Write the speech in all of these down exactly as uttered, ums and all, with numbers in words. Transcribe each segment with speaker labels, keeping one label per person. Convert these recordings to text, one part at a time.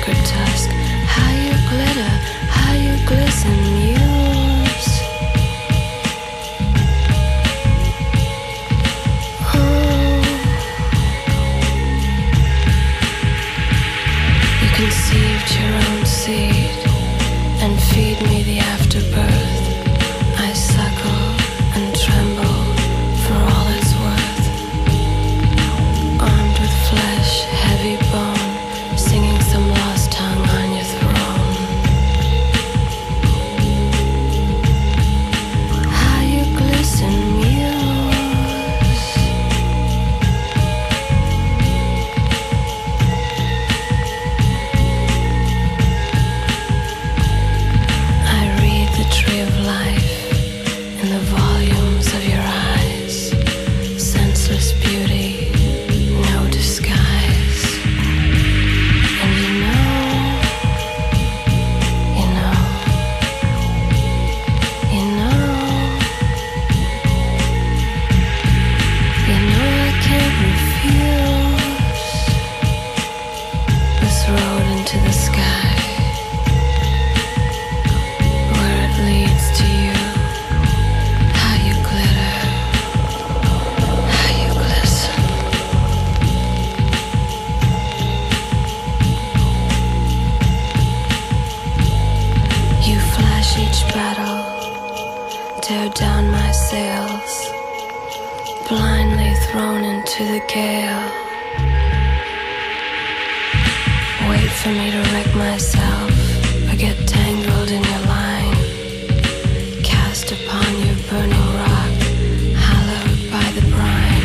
Speaker 1: sacred tusk. How you glitter, how you glisten, muse. Oh, you conceived your own seed and feed me the afterbirth. I suckle and tremble for all it's worth. Armed with flesh, heavy bone, singing some lost tongue on your throne. How you glisten, muse. I read the tree of life in the volumes of your eyes. Senseless beauty, no disguise. And you know, you know, you know, you know I can't refuse this road into the sky, where it leads to you. How you glitter, how you glisten. You flash each battle, tear down my sails, blindly thrown into the gale. Wait for me to wreck myself, or get tangled in your line, cast upon your burning rock, hallowed by the brine.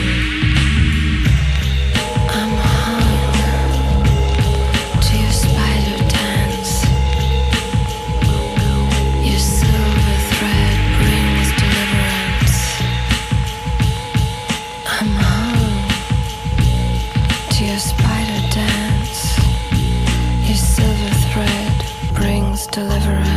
Speaker 1: I'm hung to your spider dance. Your silver thread brings deliverance. I'm hung to your spider dance. Your silver thread brings deliverance.